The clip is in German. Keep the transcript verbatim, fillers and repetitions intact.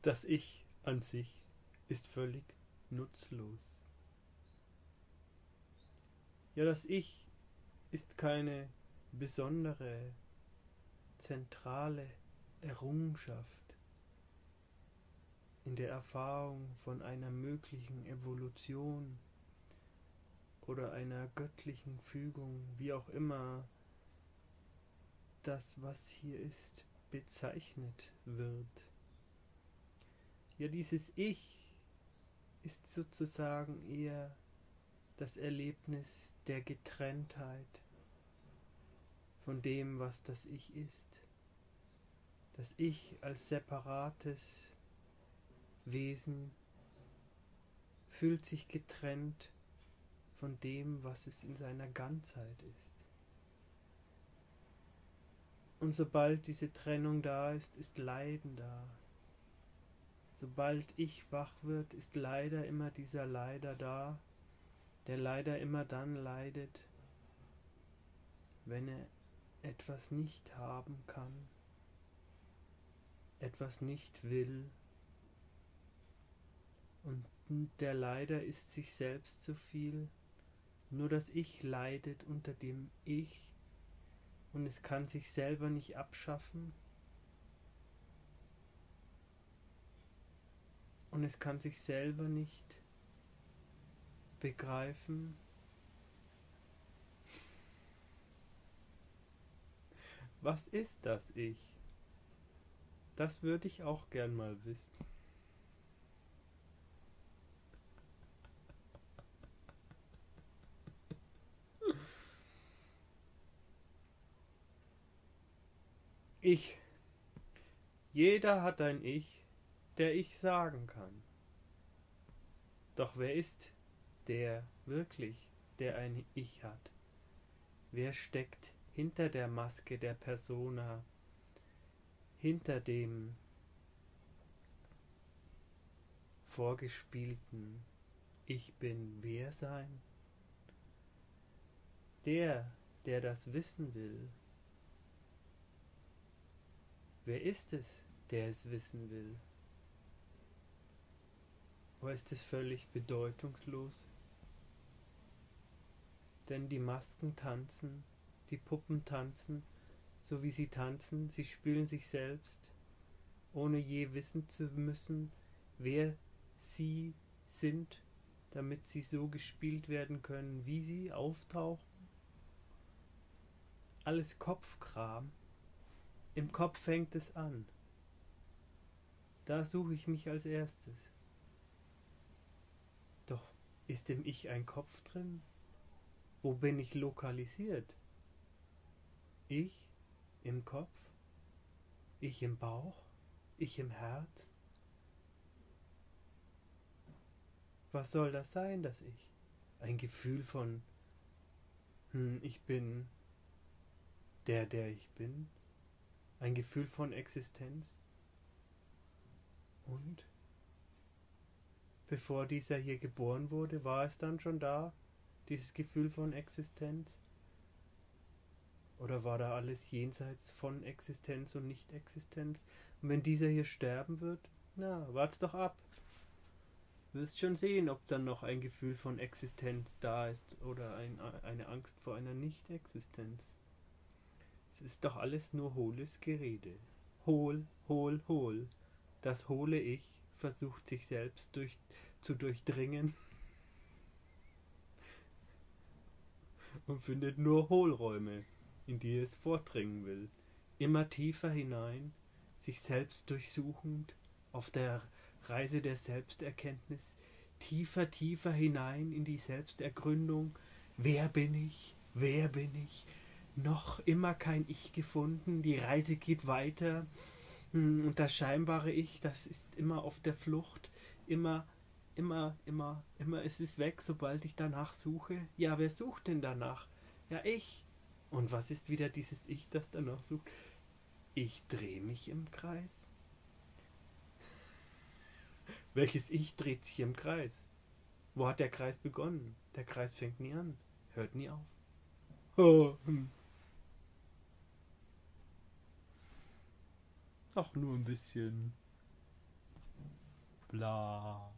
Das Ich an sich ist völlig nutzlos. Ja, das Ich ist keine besondere, zentrale Errungenschaft in der Erfahrung von einer möglichen Evolution oder einer göttlichen Fügung, wie auch immer das, was hier ist, bezeichnet wird. Ja, dieses Ich ist sozusagen eher das Erlebnis der Getrenntheit von dem, was das Ich ist. Das Ich als separates Wesen fühlt sich getrennt von dem, was es in seiner Ganzheit ist. Und sobald diese Trennung da ist, ist Leiden da. Sobald Ich wach wird, ist leider immer dieser Leider da, der leider immer dann leidet, wenn er etwas nicht haben kann, etwas nicht will. Und der Leider ist sich selbst zu viel. Nur das Ich leidet unter dem Ich und es kann sich selber nicht abschaffen. Und es kann sich selber nicht begreifen. Was ist das Ich? Das würde ich auch gern mal wissen. Ich. Jeder hat ein Ich, der Ich sagen kann. Doch wer ist der wirklich, der ein Ich hat? Wer steckt hinter der Maske der Persona, hinter dem vorgespielten Ich bin wer sein? Der, der das wissen will. Wer ist es, der es wissen will? Oder ist es völlig bedeutungslos? Denn die Masken tanzen, die Puppen tanzen, so wie sie tanzen, sie spielen sich selbst, ohne je wissen zu müssen, wer sie sind, damit sie so gespielt werden können, wie sie auftauchen. Alles Kopfkram. Im Kopf fängt es an. Da suche ich mich als erstes. Doch ist im Ich ein Kopf drin? Wo bin ich lokalisiert? Ich im Kopf? Ich im Bauch? Ich im Herz? Was soll das sein, das Ich? Ein Gefühl von, hm, ich bin der, der ich bin? Ein Gefühl von Existenz? Und? Bevor dieser hier geboren wurde, war es dann schon da, dieses Gefühl von Existenz? Oder war da alles jenseits von Existenz und Nicht-Existenz? Und wenn dieser hier sterben wird, na, wart's doch ab. Du wirst schon sehen, ob dann noch ein Gefühl von Existenz da ist oder ein, eine Angst vor einer Nicht-Existenz. Es ist doch alles nur hohles Gerede. Hohl, hohl, hohl. Das hohle Ich versucht sich selbst durch, zu durchdringen und findet nur Hohlräume, in die es vordringen will. Immer tiefer hinein, sich selbst durchsuchend, auf der Reise der Selbsterkenntnis, tiefer, tiefer hinein in die Selbstergründung. Wer bin ich? Wer bin ich? Noch immer kein Ich gefunden, die Reise geht weiter. Und das scheinbare Ich, das ist immer auf der Flucht, immer, immer, immer, immer ist es weg, sobald ich danach suche. Ja, wer sucht denn danach? Ja, ich. Und was ist wieder dieses Ich, das danach sucht? Ich drehe mich im Kreis. Welches Ich dreht sich im Kreis? Wo hat der Kreis begonnen? Der Kreis fängt nie an, hört nie auf. Oh, hm. Ach, nur ein bisschen. bla.